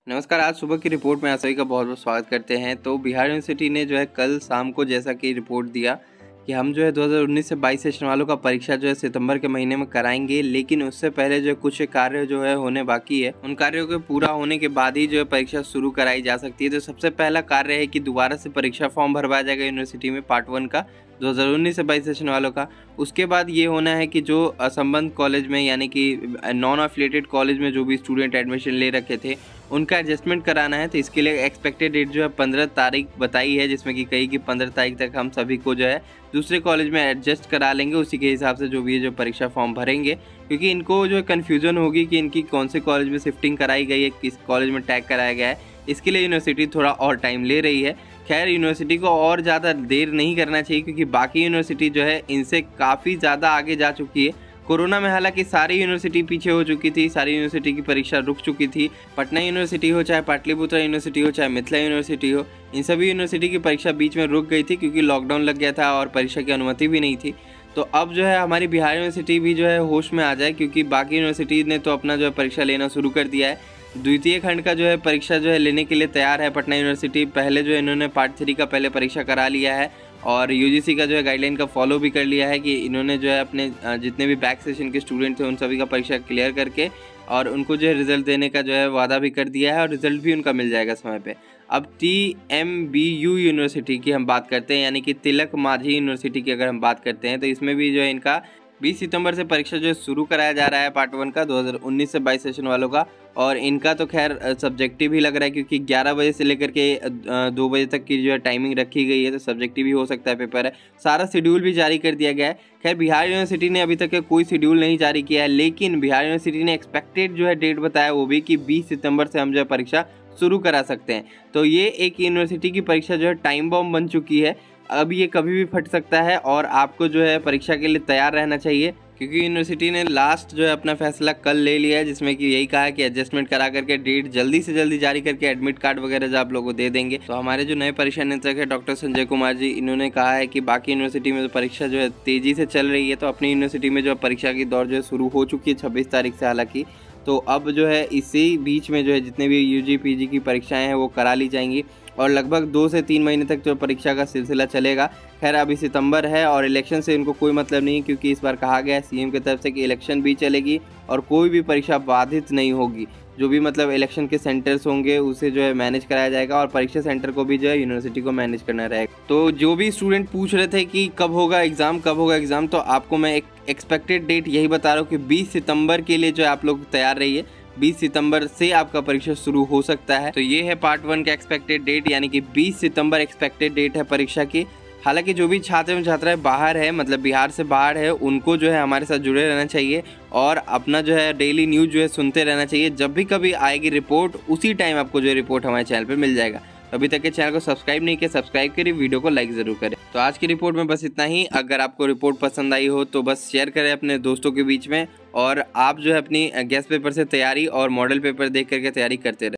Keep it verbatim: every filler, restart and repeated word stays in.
नमस्कार। आज सुबह की रिपोर्ट में आप सभी का बहुत बहुत स्वागत करते हैं। तो बिहार यूनिवर्सिटी ने जो है कल शाम को जैसा कि रिपोर्ट दिया कि हम जो है दो हज़ार उन्नीस से बाईस सेशन वालों का परीक्षा जो है सितंबर के महीने में कराएंगे, लेकिन उससे पहले जो कुछ कार्य जो है होने बाकी है, उन कार्यों के पूरा होने के बाद ही जो है परीक्षा शुरू कराई जा सकती है। तो सबसे पहला कार्य है कि दोबारा से परीक्षा फॉर्म भरवाया जाएगा यूनिवर्सिटी में पार्ट वन का दो हज़ार उन्नीस से बाईस सेशन वालों का। उसके बाद ये होना है कि जो असंबद्ध कॉलेज में यानी कि नॉन एफिलिएटेड कॉलेज में जो भी स्टूडेंट एडमिशन ले रखे थे उनका एडजस्टमेंट कराना है। तो इसके लिए एक्सपेक्टेड डेट जो है पंद्रह तारीख बताई है, जिसमें कि कही कि पंद्रह तारीख तक हम सभी को जो है दूसरे कॉलेज में एडजस्ट करा लेंगे। उसी के हिसाब से जो भी है जो परीक्षा फॉर्म भरेंगे, क्योंकि इनको जो है कन्फ्यूजन होगी कि इनकी कौन से कॉलेज में शिफ्टिंग कराई गई है, किस कॉलेज में टैग कराया गया है। इसके लिए यूनिवर्सिटी थोड़ा और टाइम ले रही है। खैर, यूनिवर्सिटी को और ज़्यादा देर नहीं करना चाहिए, क्योंकि बाकी यूनिवर्सिटी जो है इनसे काफ़ी ज़्यादा आगे जा चुकी है। कोरोना में हालांकि सारी यूनिवर्सिटी पीछे हो चुकी थी, सारी यूनिवर्सिटी की परीक्षा रुक चुकी थी। पटना यूनिवर्सिटी हो, चाहे पाटलिपुत्र यूनिवर्सिटी हो, चाहे मिथिला यूनिवर्सिटी हो, इन सभी यूनिवर्सिटी की परीक्षा बीच में रुक गई थी, क्योंकि लॉकडाउन लग गया था और परीक्षा की अनुमति भी नहीं थी। तो अब जो है हमारी बिहार यूनिवर्सिटी भी जो है होश में आ जाए, क्योंकि बाकी यूनिवर्सिटी ने तो अपना जो है परीक्षा लेना शुरू कर दिया है। द्वितीय खंड का जो है परीक्षा जो है लेने के लिए तैयार है पटना यूनिवर्सिटी। पहले जो है इन्होंने पार्ट थ्री का पहले परीक्षा करा लिया है और यूजीसी का जो है गाइडलाइन का फॉलो भी कर लिया है कि इन्होंने जो है अपने जितने भी बैक सेशन के स्टूडेंट थे उन सभी का परीक्षा क्लियर करके और उनको जो है रिजल्ट देने का जो है वादा भी कर दिया है और रिजल्ट भी उनका मिल जाएगा समय पे। अब T M B U university की हम बात करते हैं, यानी कि तिलक मांझी यूनिवर्सिटी की अगर हम बात करते हैं, तो इसमें भी जो है इनका बीस सितंबर से परीक्षा जो है शुरू कराया जा रहा है पार्ट वन का दो हज़ार उन्नीस से बाईस सेशन वालों का। और इनका तो खैर सब्जेक्टिव ही लग रहा है, क्योंकि ग्यारह बजे से लेकर के दो बजे तक की जो है टाइमिंग रखी गई है, तो सब्जेक्टिव ही हो सकता है पेपर है। सारा शेड्यूल भी जारी कर दिया गया है। खैर, बिहार यूनिवर्सिटी ने अभी तक कोई शेड्यूल नहीं जारी किया है, लेकिन बिहार यूनिवर्सिटी ने एक्सपेक्टेड जो है डेट बताया वो भी कि बीस सितंबर से हम जो है परीक्षा शुरू करा सकते हैं। तो ये एक यूनिवर्सिटी की परीक्षा जो है टाइम बॉम्ब बन चुकी है। अब ये कभी भी फट सकता है और आपको जो है परीक्षा के लिए तैयार रहना चाहिए, क्योंकि यूनिवर्सिटी ने लास्ट जो है अपना फैसला कल ले लिया है, जिसमें कि यही कहा है कि एडजस्टमेंट करा करके डेट जल्दी से जल्दी जारी करके एडमिट कार्ड वगैरह जो आप लोगों को दे देंगे। तो हमारे जो नए परीक्षा नियंत्रक है डॉक्टर संजय कुमार जी, इन्होंने कहा है कि बाकी यूनिवर्सिटी में तो परीक्षा जो है तेजी से चल रही है, तो अपनी यूनिवर्सिटी में जो परीक्षा की दौर जो है शुरू हो चुकी है छब्बीस तारीख से हालांकि। तो अब जो है इसी बीच में जो है जितने भी यूजी पीजी की परीक्षाएं हैं वो करा ली जाएंगी और लगभग दो से तीन महीने तक जो परीक्षा का सिलसिला चलेगा। खैर, अभी सितंबर है और इलेक्शन से इनको कोई मतलब नहीं, क्योंकि इस बार कहा गया है सीएम की तरफ से कि इलेक्शन भी चलेगी और कोई भी परीक्षा बाधित नहीं होगी। जो भी मतलब इलेक्शन के सेंटर्स होंगे उसे जो है मैनेज कराया जाएगा और परीक्षा सेंटर को भी जो है यूनिवर्सिटी को मैनेज करना रहेगा। तो जो भी स्टूडेंट पूछ रहे थे कि कब होगा एग्ज़ाम कब होगा एग्ज़ाम, तो आपको मैं एक एक्सपेक्टेड डेट यही बता रहा हूँ कि बीस सितंबर के लिए जो है आप लोग तैयार रहिए। बीस सितंबर से आपका परीक्षा शुरू हो सकता है। तो ये है पार्ट वन का एक्सपेक्टेड डेट, यानी कि बीस सितंबर एक्सपेक्टेड डेट है परीक्षा की। हालांकि जो भी छात्र एवं छात्राएं बाहर है, मतलब बिहार से बाहर है, उनको जो है हमारे साथ जुड़े रहना चाहिए और अपना जो है डेली न्यूज़ जो है सुनते रहना चाहिए। जब भी कभी आएगी रिपोर्ट उसी टाइम आपको जो है रिपोर्ट हमारे चैनल पर मिल जाएगा। अभी तक के चैनल को सब्सक्राइब नहीं किया, सब्सक्राइब करिए, वीडियो को लाइक ज़रूर करें। तो आज की रिपोर्ट में बस इतना ही। अगर आपको रिपोर्ट पसंद आई हो तो बस शेयर करें अपने दोस्तों के बीच में और आप जो है अपनी गेस्ट पेपर से तैयारी और मॉडल पेपर देख करके तैयारी करते रहें।